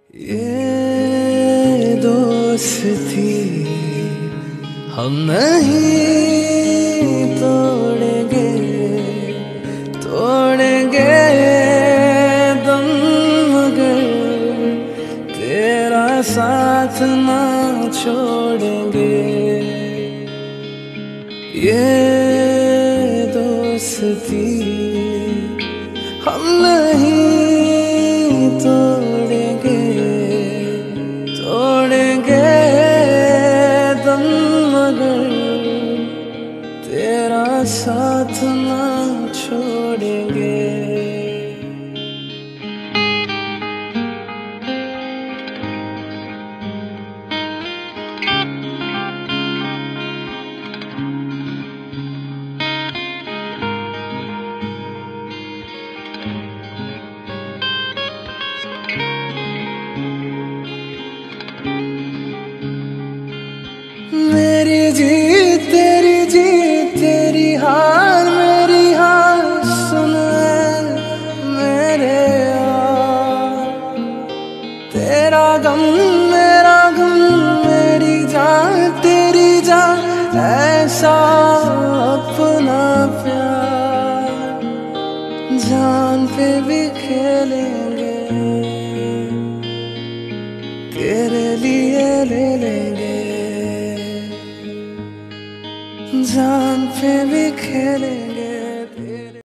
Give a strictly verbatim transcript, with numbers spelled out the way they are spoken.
ये दोस्ती हम नहीं तोड़ेंगे, तोड़ेंगे दम मगर तेरा साथ ना छोड़ेंगे। ये दोस्ती हम नहीं तोड़ेंगे, तोड़ेंगे दम मगर तेरा साथ ना छोड़ेंगे। मेरी जीत तेरी जीत, तेरी हार मेरी हार, सुन मेरे यार। तेरा गम मेरा गम, मेरी जान तेरी जान, ऐसा अपना प्यार जान पे भी खेले